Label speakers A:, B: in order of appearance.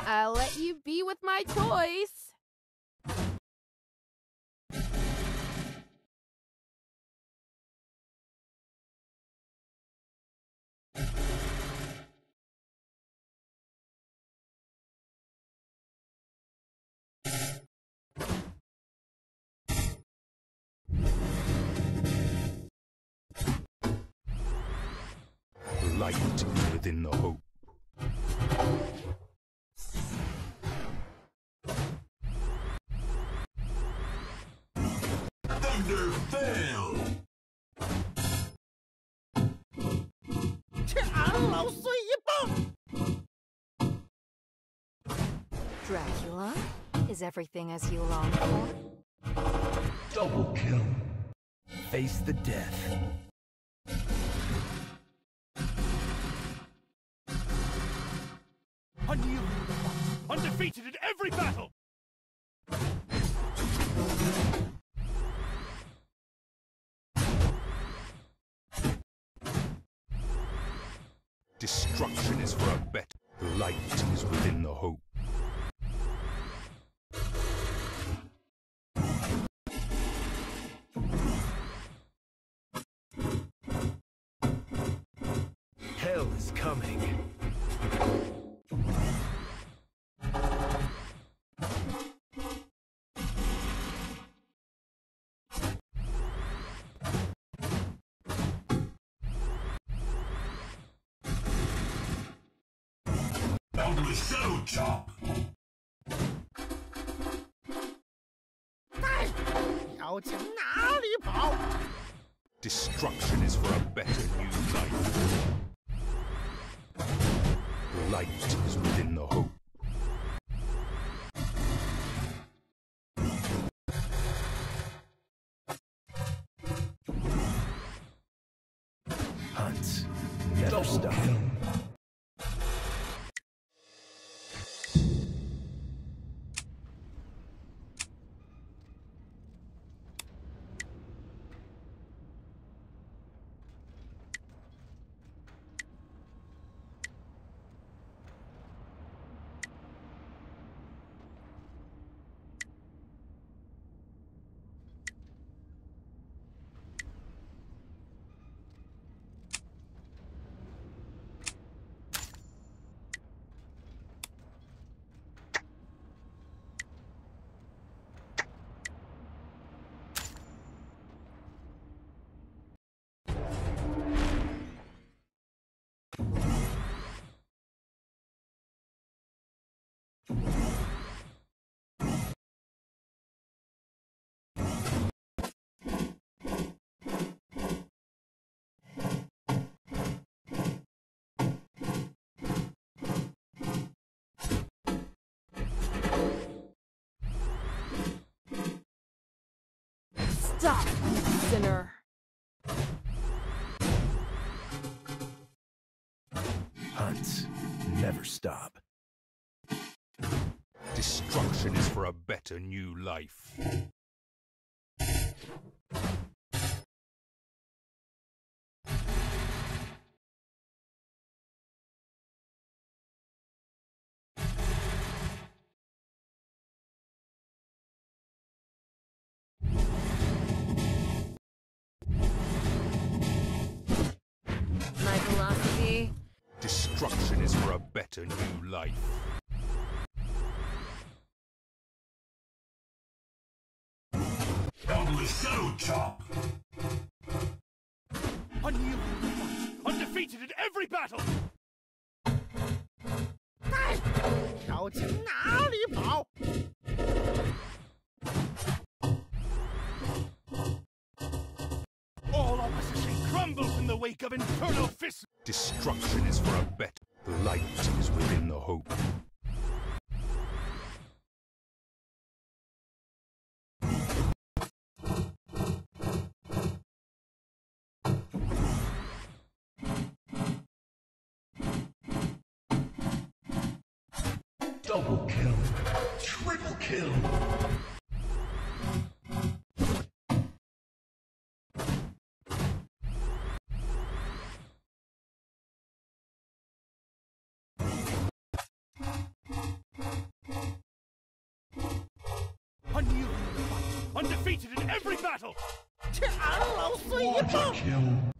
A: I'll let you be with my toys.
B: Light within the hope.
C: Thunder fell.
D: Dracula, is everything as you longed for?
C: Double kill.
B: Face the death.
E: Unyielding in the fight, undefeated in every battle!
B: Destruction is for a better. Light is within the hope.
E: Hell is coming.
C: Down to the shadow chop.
B: Destruction is for a better new life. Light is within the hope.
E: Hunt. Never stop.
A: Stop, you sinner.
E: Hunt. Never stop.
B: Destruction is for a better new life.
A: My philosophy?
B: Destruction is for a better new life.
C: Down to the shadow chop.
E: Unyielding in the fight, undefeated in every battle! All opposition crumbles in the wake of infernal fists!
B: Destruction is for a better. Light is within the hope.
C: Double kill. Triple kill.
E: undefeated in every battle!
C: Quadra kill.